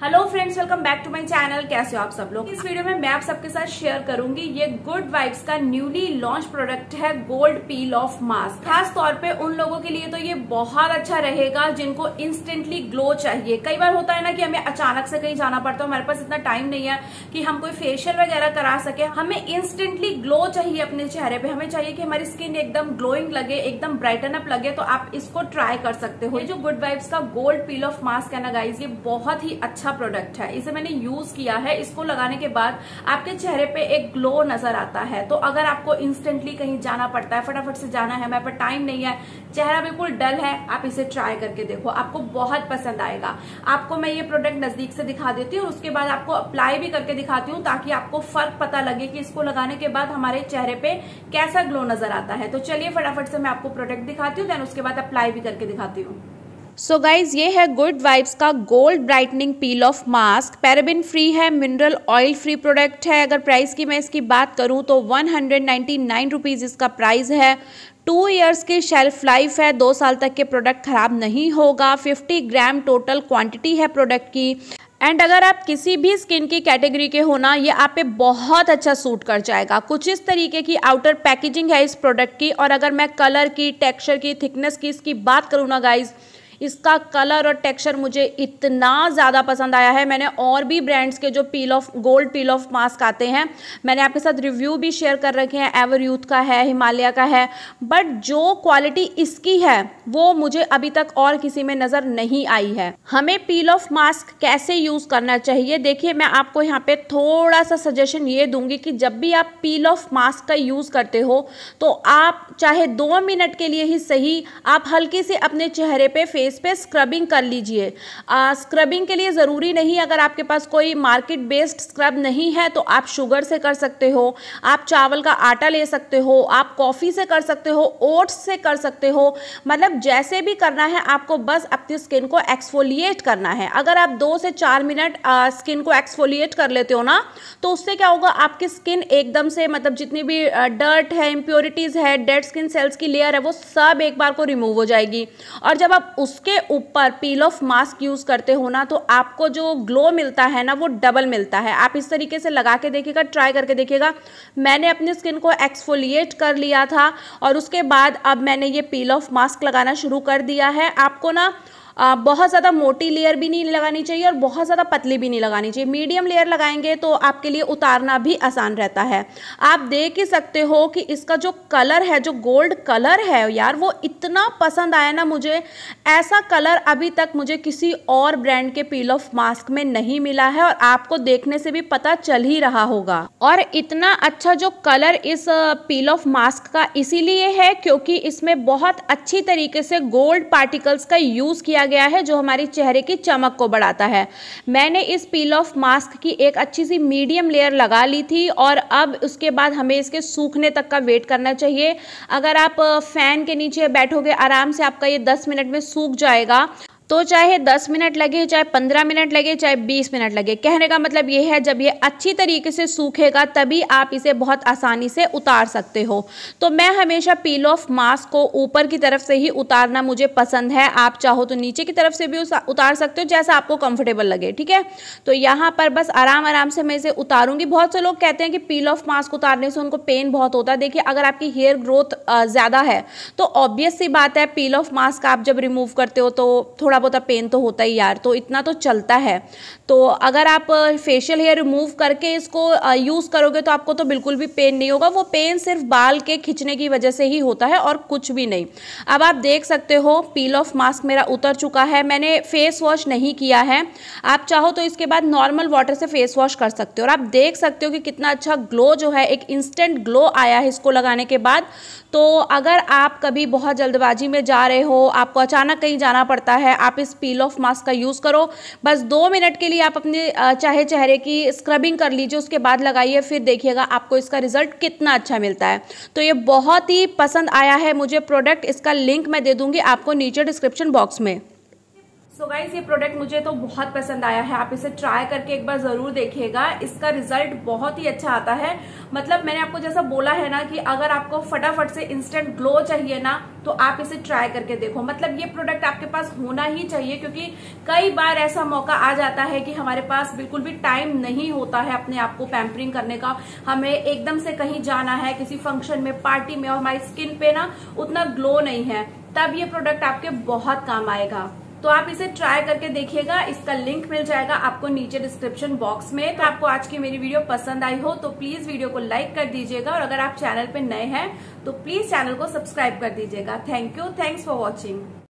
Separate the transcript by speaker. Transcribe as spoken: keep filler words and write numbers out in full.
Speaker 1: Hello friends, welcome back to my channel. कैसे हो आप सब लोग। इस वीडियो में मैं आप सबके साथ शेयर करूंगी ये गुड वाइब्स का न्यूली लॉन्च प्रोडक्ट है गोल्ड पील ऑफ मास्क। खास तौर पे उन लोगों के लिए तो ये बहुत अच्छा रहेगा जिनको इंस्टेंटली ग्लो चाहिए। कई बार होता है ना कि हमें अचानक से कहीं जाना पड़ता है, हमारे पास इतना टाइम नहीं है कि हम कोई फेशियल वगैरह करा सके, हमें इंस्टेंटली ग्लो चाहिए अपने चेहरे पे, हमें चाहिए कि हमारी स्किन एकदम ग्लोइंग लगे, एकदम ब्राइटन अप लगे। तो आप इसको ट्राई कर सकते हो। ये जो गुड वाइब्स का गोल्ड पील ऑफ मास्क है ना गाइज, ये बहुत ही अच्छा प्रोडक्ट है। इसे मैंने यूज किया है। इसको लगाने के बाद आपके चेहरे पे एक ग्लो नजर आता है। तो अगर आपको इंस्टेंटली कहीं जाना पड़ता है, फटाफट से जाना है, मेरे पास टाइम नहीं है, चेहरा बिल्कुल डल है, आप इसे ट्राई करके देखो, आपको बहुत पसंद आएगा। आपको मैं ये प्रोडक्ट नजदीक से दिखा देती हूँ और उसके बाद आपको अप्लाई भी करके दिखाती हूँ ताकि आपको फर्क पता लगे कि इसको लगाने के बाद हमारे चेहरे पे कैसा ग्लो नजर आता है। तो चलिए फटाफट से मैं आपको प्रोडक्ट दिखाती हूँ, देन उसके बाद अप्लाई भी करके दिखाती हूँ।
Speaker 2: सो so गाइज, ये है गुड वाइब्स का gold brightening peel off mask. Paraben free है, मिनरल ऑयल फ्री प्रोडक्ट है। अगर प्राइस की मैं इसकी बात करूं तो one hundred ninety nine rupees इसका प्राइस है। टू इयर्स की शेल्फ लाइफ है, दो साल तक के प्रोडक्ट खराब नहीं होगा। फिफ्टी ग्राम टोटल क्वांटिटी है प्रोडक्ट की। एंड अगर आप किसी भी स्किन की कैटेगरी के हो ना, ये आप पे बहुत अच्छा सूट कर जाएगा। कुछ इस तरीके की आउटर पैकेजिंग है इस प्रोडक्ट की। और अगर मैं कलर की, टेक्सचर की, थिकनेस की इसकी बात करूँ ना गाइज, इसका कलर और टेक्सचर मुझे इतना ज़्यादा पसंद आया है। मैंने और भी ब्रांड्स के जो peel off gold peel off mask आते हैं, मैंने आपके साथ रिव्यू भी शेयर कर रखे हैं। एवर यूथ का है, हिमालय का है, बट जो क्वालिटी इसकी है वो मुझे अभी तक और किसी में नज़र नहीं आई है। हमें पील ऑफ मास्क कैसे यूज़ करना चाहिए, देखिए मैं आपको यहाँ पे थोड़ा सा सजेशन ये दूंगी कि जब भी आप पील ऑफ मास्क का यूज़ करते हो तो आप चाहे दो मिनट के लिए ही सही, आप हल्की से अपने चेहरे पे फेस पे स्क्रबिंग कर लीजिए। स्क्रबिंग के लिए ज़रूरी नहीं, अगर आपके पास कोई मार्केट बेस्ड स्क्रब नहीं है तो आप शुगर से कर सकते हो, आप चावल का आटा ले सकते हो, आप कॉफ़ी से कर सकते हो, ओट्स से कर सकते हो। मतलब जैसे भी करना है आपको, बस अपनी स्किन को एक्सफोलिएट करना है। अगर आप दो से चार मिनट स्किन को एक्सफोलिएट कर लेते हो ना, तो उससे क्या होगा, आपकी स्किन एकदम से, मतलब जितनी भी डर्ट है, इम्प्योरिटीज़ है, डेड स्किन सेल्स की लेयर है, वो सब एक बार को रिमूव हो जाएगी। और जब आप उस के ऊपर पील ऑफ मास्क यूज करते हो ना, तो आपको जो ग्लो मिलता है ना वो डबल मिलता है। आप इस तरीके से लगा के देखिएगा, ट्राई करके देखिएगा। मैंने अपनी स्किन को एक्सफोलिएट कर लिया था और उसके बाद अब मैंने ये पील ऑफ मास्क लगाना शुरू कर दिया है। आपको ना आ, बहुत ज़्यादा मोटी लेयर भी नहीं लगानी चाहिए और बहुत ज़्यादा पतली भी नहीं लगानी चाहिए। मीडियम लेयर लगाएंगे तो आपके लिए उतारना भी आसान रहता है। आप देख ही सकते हो कि इसका जो कलर है, जो गोल्ड कलर है यार, वो इतना पसंद आया ना मुझे। ऐसा कलर अभी तक मुझे किसी और ब्रांड के पील ऑफ मास्क में नहीं मिला है और आपको देखने से भी पता चल ही रहा होगा। और इतना अच्छा जो कलर इस पील ऑफ मास्क का इसीलिए है क्योंकि इसमें बहुत अच्छी तरीके से गोल्ड पार्टिकल्स का यूज़ किया गया है जो हमारी चेहरे की चमक को बढ़ाता है। मैंने इस पील ऑफ मास्क की एक अच्छी सी मीडियम लेयर लगा ली थी और अब उसके बाद हमें इसके सूखने तक का वेट करना चाहिए। अगर आप फैन के नीचे बैठोगे आराम से आपका ये दस मिनट में सूख जाएगा। तो चाहे दस मिनट लगे, चाहे पंद्रह मिनट लगे, चाहे बीस मिनट लगे, कहने का मतलब ये है जब ये अच्छी तरीके से सूखेगा तभी आप इसे बहुत आसानी से उतार सकते हो। तो मैं हमेशा पील ऑफ मास्क को ऊपर की तरफ से ही उतारना मुझे पसंद है। आप चाहो तो नीचे की तरफ से भी उतार सकते हो, जैसा आपको कंफर्टेबल लगे, ठीक है। तो यहाँ पर बस आराम आराम से मैं इसे उतारूंगी। बहुत से लोग कहते हैं कि पील ऑफ मास्क उतारने से उनको पेन बहुत होता है। देखिए, अगर आपकी हेयर ग्रोथ ज़्यादा है तो ऑब्वियस सी बात है, पील ऑफ मास्क आप जब रिमूव करते हो तो थोड़ा बहुत पेन तो होता ही यार, तो इतना तो चलता है। तो अगर आप फेशियल हेयर रिमूव करके इसको यूज़ करोगे तो आपको तो बिल्कुल भी पेन नहीं होगा। वो पेन सिर्फ बाल के खींचने की वजह से ही होता है और कुछ भी नहीं। अब आप देख सकते हो पील ऑफ मास्क मेरा उतर चुका है। मैंने फेस वॉश नहीं किया है। आप चाहो तो इसके बाद नॉर्मल वाटर से फेस वॉश कर सकते हो और आप देख सकते हो कि कितना अच्छा ग्लो जो है, एक इंस्टेंट ग्लो आया है इसको लगाने के बाद। तो अगर आप कभी बहुत जल्दबाजी में जा रहे हो, आपको अचानक कहीं जाना पड़ता है, आप इस पील ऑफ मास्क का यूज़ करो। बस दो मिनट के लिए आप अपने चाहे चेहरे की स्क्रबिंग कर लीजिए, उसके बाद लगाइए, फिर देखिएगा आपको इसका रिजल्ट कितना अच्छा मिलता है। तो ये बहुत ही पसंद आया है मुझे प्रोडक्ट। इसका लिंक मैं दे दूंगी आपको नीचे डिस्क्रिप्शन बॉक्स में।
Speaker 1: सो गाइस, ये प्रोडक्ट मुझे तो बहुत पसंद आया है। आप इसे ट्राई करके एक बार जरूर देखिएगा। इसका रिजल्ट बहुत ही अच्छा आता है। मतलब मैंने आपको जैसा बोला है ना कि अगर आपको फटाफट से इंस्टेंट ग्लो चाहिए ना, तो आप इसे ट्राई करके देखो। मतलब ये प्रोडक्ट आपके पास होना ही चाहिए, क्योंकि कई बार ऐसा मौका आ जाता है कि हमारे पास बिल्कुल भी टाइम नहीं होता है अपने आप को पैम्परिंग करने का। हमें एकदम से कहीं जाना है, किसी फंक्शन में, पार्टी में, और हमारी स्किन पे ना उतना ग्लो नहीं है, तब ये प्रोडक्ट आपके बहुत काम आएगा। तो आप इसे ट्राई करके देखिएगा। इसका लिंक मिल जाएगा आपको नीचे डिस्क्रिप्शन बॉक्स में। तो आपको आज की मेरी वीडियो पसंद आई हो तो प्लीज वीडियो को लाइक कर दीजिएगा, और अगर आप चैनल पे नए हैं तो प्लीज चैनल को सब्सक्राइब कर दीजिएगा। Thank you, thanks for watching.